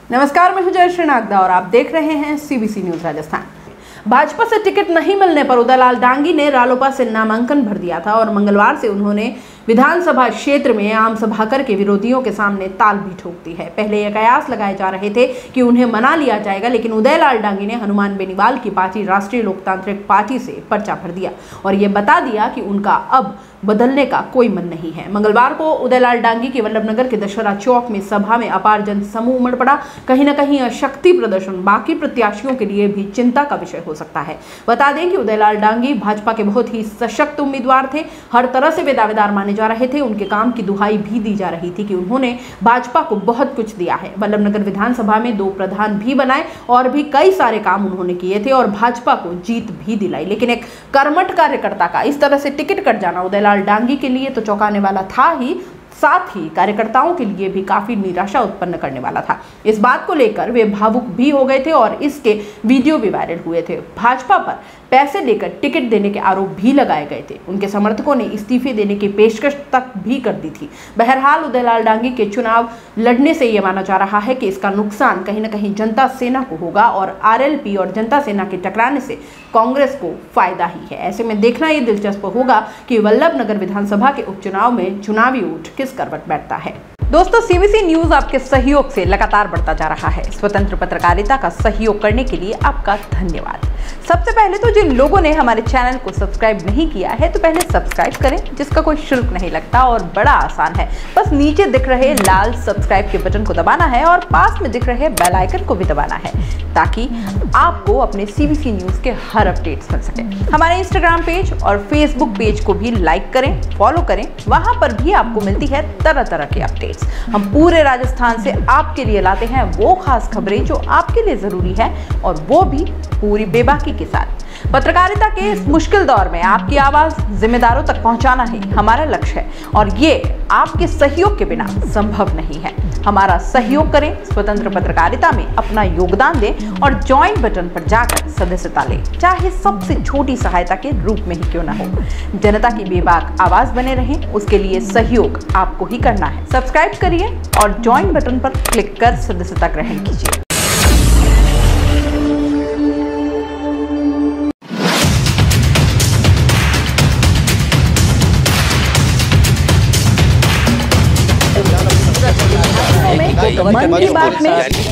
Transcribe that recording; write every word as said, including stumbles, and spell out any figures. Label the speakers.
Speaker 1: नमस्कार, मैं हूं जयश्री नागदा और आप देख रहे हैं सीबीसी न्यूज राजस्थान। भाजपा से टिकट नहीं मिलने पर उदयल डांगी ने रालोपा से नामांकन भर दिया था और मंगलवार से उन्होंने विधानसभा क्षेत्र में आम सभा करके विरोधियों के सामने ताल भी ठोक दी है। पहले ये कयास लगाए जा रहे थे कि उन्हें मना लिया जाएगा, लेकिन उदयल डांगी ने हनुमान बेनीवाल की पार्टी राष्ट्रीय लोकतांत्रिक पार्टी से पर्चा भर दिया और ये बता दिया कि उनका अब बदलने का कोई मन नहीं है। मंगलवार को उदयल डांगी के वल्लभनगर के दशहरा चौक में सभा में अपार जन समूह उमड़ पड़ा। कहीं न कहीं अशक्ति प्रदर्शन बाकी प्रत्याशियों के लिए भी चिंता का विषय हो सकता है। बता दें कि उदयल डांगी भाजपा के बहुत ही सशक्त उम्मीदवार थे। हर तरह से वे दावेदार माने जा रहे थे। उनके काम की दुहाई भी दी जा रही थी कि उन्होंने भाजपा को बहुत कुछ दिया है। वल्लभनगर विधानसभा में दो प्रधान भी बनाए और भी कई सारे काम उन्होंने किए थे और भाजपा को जीत भी दिलाई। लेकिन एक कर्मठ कार्यकर्ता का इस तरह से टिकट कट जाना उदयल डांगी के लिए तो चौंकाने वाला था ही, साथ ही कार्यकर्ताओं के लिए भी काफी निराशा उत्पन्न करने वाला था। इस बात को लेकर वे भावुक भी हो गए थे और इसके वीडियो भी वायरल हुए थे। भाजपा पर पैसे लेकर टिकट देने के आरोप भी लगाए गए थे। उनके समर्थकों ने इस्तीफे देने की पेशकश तक भी कर दी थी। बहरहाल उदयल डांगी के चुनाव लड़ने से यह माना जा रहा है कि इसका नुकसान कहीं न कहीं जनता सेना को होगा और आरएलपी और जनता सेना के टकराने से कांग्रेस को फायदा ही है। ऐसे में देखना यह दिलचस्प होगा कि वल्लभनगर विधानसभा के उपचुनाव में चुनावी ऊंट किस करवट बैठता है। दोस्तों, सीबीसी न्यूज आपके सहयोग से लगातार बढ़ता जा रहा है। स्वतंत्र पत्रकारिता का सहयोग करने के लिए आपका धन्यवाद। सबसे पहले तो जिन लोगों ने हमारे चैनल को सब्सक्राइब नहीं किया है तो पहले सब्सक्राइब करें, जिसका कोई शुल्क नहीं लगता और बड़ा आसान है। बस नीचे दिख रहे लाल सब्सक्राइब के बटन को दबाना है और पास में दिख रहे बेल आइकन को भी दबाना है ताकि आपको अपने सीबीसी न्यूज के हर अपडेट्स मिल सके। हमारे इंस्टाग्राम पेज और फेसबुक पेज को भी लाइक करें, फॉलो करें। वहां पर भी आपको मिलती है तरह तरह के अपडेट्स। हम पूरे राजस्थान से आपके लिए लाते हैं वो खास खबरें जो आपके लिए जरूरी है और वो भी पूरी बेबाकी के साथ। पत्रकारिता के इस मुश्किल दौर में आपकी आवाज जिम्मेदारों तक पहुंचाना ही हमारा लक्ष्य है और ये आपके सहयोग के बिना संभव नहीं है। हमारा सहयोग करें, स्वतंत्र पत्रकारिता में अपना योगदान दें और ज्वाइन बटन पर जाकर सदस्यता लें, चाहे सबसे छोटी सहायता के रूप में ही क्यों ना हो। जनता की बेबाक आवाज बने रहें, उसके लिए सहयोग आपको ही करना है। सब्सक्राइब करिए और ज्वाइन बटन पर क्लिक कर सदस्यता ग्रहण कीजिए। मन की बात में